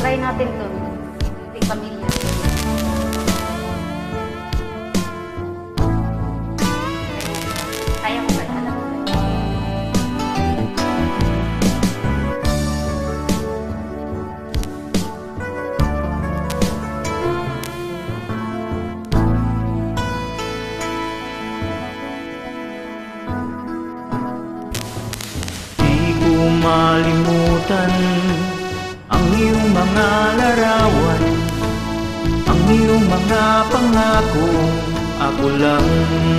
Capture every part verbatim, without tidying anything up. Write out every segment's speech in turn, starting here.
try natin to. Hindi pamilya. Kaya ko ba? Alam mo ba? Malimutan ang iyong mga larawan, ang iyong mga pangako, ako lang.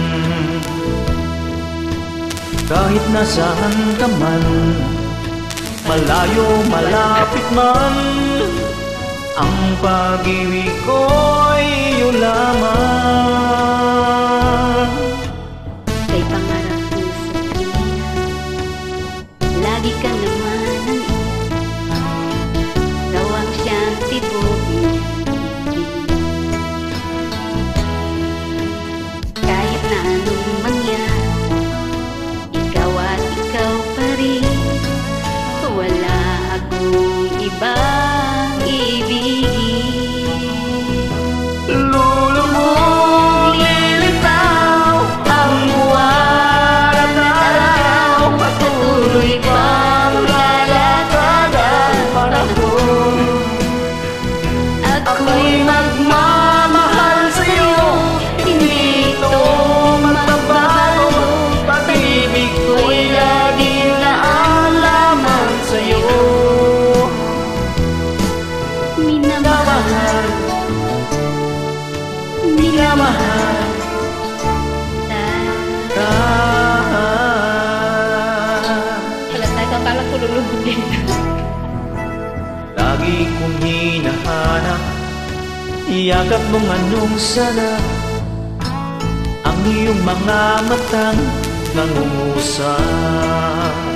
Kahit nasaan ka man, malayo, malapit man, ang pag-ibig ko'y iyo lamang. Kay pangarap ko sa kanya, lagi ka naman ang gawang siyang tibugin. Kahit na anong mangyari, ikaw at ikaw pa rin. Wala akong ibang ibigin. Lulubog, lilitaw ang buwan at araw, patuloy pang lalakad ang panahon. Ako'y magmamahal sa'yo, hindi ito magbabago. Pag-ibig ko'y laging naalamang sa'yo. Minamahal, Minamahal ka. Wala tayo kang kalang kululubog din. Lagi kong hinahanap, iyagap mong anong sarap, ang iyong mga matang nangungusap.